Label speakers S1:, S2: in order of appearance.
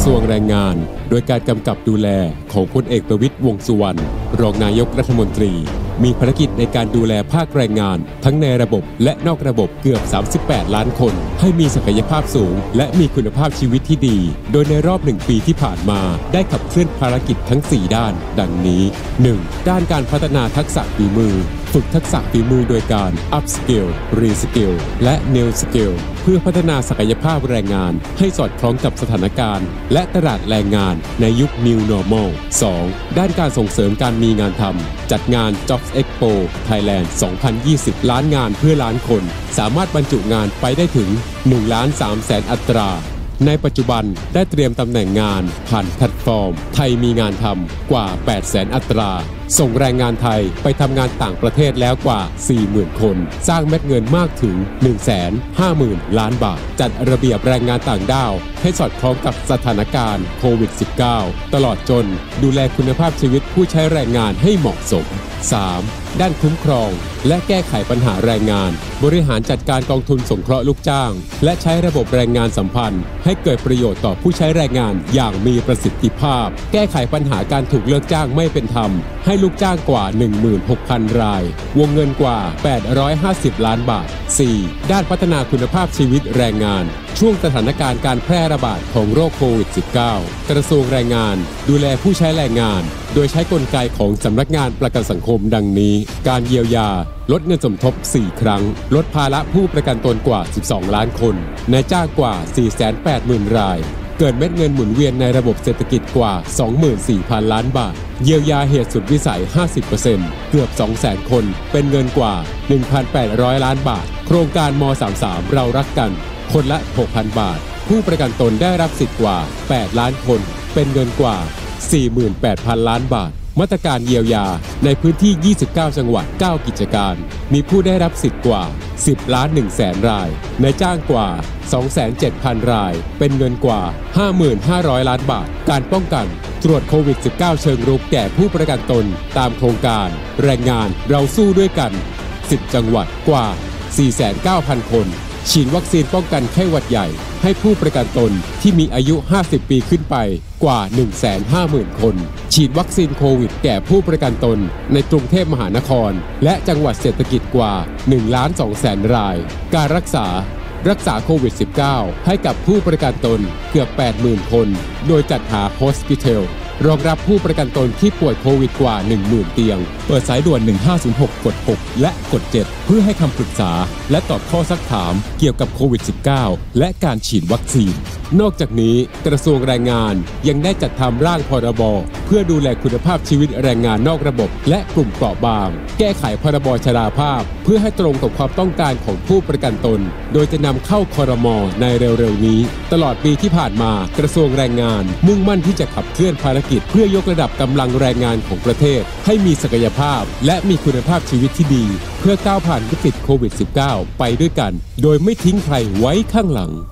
S1: ระทรวงแรงงานโดยการกำกับดูแลของพลเอกประวิตรวงษ์สุวรรณรองนายกรัฐมนตรีมีภารกิจในการดูแลภาคแรงงานทั้งในระบบและนอกระบบเกือบ38ล้านคนให้มีศักยภาพสูงและมีคุณภาพชีวิตที่ดีโดยในรอบ1ปีที่ผ่านมาได้ขับเคลื่อนภารกิจทั้ง4ด้านดังนี้ 1. ด้านการพัฒนาทักษะฝีมือฝึกทักษะฝีมือโดยการ Up Skill Reskill และ New Skill เพื่อพัฒนาศักยภาพแรงงานให้สอดคล้องกับสถานการณ์และตลาดแรงงานในยุค New Normal 2. ด้านการส่งเสริมการมีงานทำจัดงาน Jobs Expo Thailand 2020 ล้านงานเพื่อล้านคนสามารถบรรจุงานไปได้ถึง 1,300,000 อัตราในปัจจุบันได้เตรียมตำแหน่งงานผ่านแพลตฟอร์มไทยมีงานทำกว่า 800,000 อัตราส่งแรงงานไทยไปทำงานต่างประเทศแล้วกว่า 40,000 คนสร้างเม็ดเงินมากถึง 150,000 ล้านบาทจัดระเบียบแรงงานต่างด้าวให้สอดคล้องกับสถานการณ์โควิด -19 ตลอดจนดูแลคุณภาพชีวิตผู้ใช้แรงงานให้เหมาะสม 3. ด้านคุ้มครองและแก้ไขปัญหาแรงงานบริหารจัดการกองทุนสงเคราะห์ลูกจ้างและใช้ระบบแรงงานสัมพันธ์ให้เกิดประโยชน์ต่อผู้ใช้แรงงานอย่างมีประสิทธิภาพแก้ไขปัญหาการถูกเลิกจ้างไม่เป็นธรรมให้ลูกจ้างกว่า 16,000 รายวงเงินกว่า850ล้านบาท 4. ด้านพัฒนาคุณภาพชีวิตแรงงานช่วงสถานการณ์การแพร่ระบาดของโรคโควิด -19 กระทรวงแรงงานดูแลผู้ใช้แรงงานโดยใช้กลไกของสำนักงานประกันสังคมดังนี้การเยียวยาลดเงินสมทบ4ครั้งลดภาระผู้ประกันตนกว่า12ล้านคนนายจ้างกว่า 480,000 รายเกิดเม็ดเงินหมุนเวียนในระบบเศรษฐกิจกว่า 24,000 ล้านบาทเยียวยาเหตุสุดวิสัย 50% เกือบ 200,000 คนเป็นเงินกว่า 1,800 ล้านบาทโครงการม.33 เรารักกันคนละ 6,000 บาทผู้ประกันตนได้รับสิทธิ์กว่า8ล้านคนเป็นเงินกว่า 48,000 ล้านบาทมาตรการเยียวยาในพื้นที่29จังหวัด9กิจการมีผู้ได้รับสิทธิ์กว่า10ล้าน1แสนรายนายจ้างกว่า 27,000 รายเป็นเงินกว่า 5,500 ล้านบาทการป้องกันตรวจโควิด -19 เชิงรุกแก่ผู้ประกันตนตามโครงการแรงงานเราสู้ด้วยกัน10จังหวัดกว่า 490,000 คนฉีดวัคซีนป้องกันไข้หวัดใหญ่ให้ผู้ประกันตนที่มีอายุ50ปีขึ้นไปกว่า 150,000 คนฉีดวัคซีนโควิดแก่ผู้ประกันตนในกรุงเทพมหานครและจังหวัดเศรษฐกิจกว่า 1,200,000 รายการรักษาโควิด -19 ให้กับผู้ประกันตนเกือบ 80,000 คนโดยจัดหาโฮสพิทอลรองรับผู้ประกันตนที่ป่วยโควิดกว่า 10,000 เตียงเปิดสายด่วน1506กด6และกด7เพื่อให้คำปรึกษาและตอบข้อซักถามเกี่ยวกับโควิด -19 และการฉีดวัคซีนนอกจากนี้กระทรวงแรงงานยังได้จัดทำร่างพรบเพื่อดูแลคุณภาพชีวิตแรงงานนอกระบบและกลุ่มเปราะบางแก้ไขพรบชราภาพเพื่อให้ตรงกับความต้องการของผู้ประกันตนโดยจะนำเข้าครม.ในเร็วๆนี้ตลอดปีที่ผ่านมากระทรวงแรงงานมุ่งมั่นที่จะขับเคลื่อนภารกิจเพื่อยกระดับกำลังแรงงานของประเทศให้มีศักยภาพและมีคุณภาพชีวิตที่ดีเพื่อก้าวผ่านวิกฤตโควิด -19 ไปด้วยกันโดยไม่ทิ้งใครไว้ข้างหลัง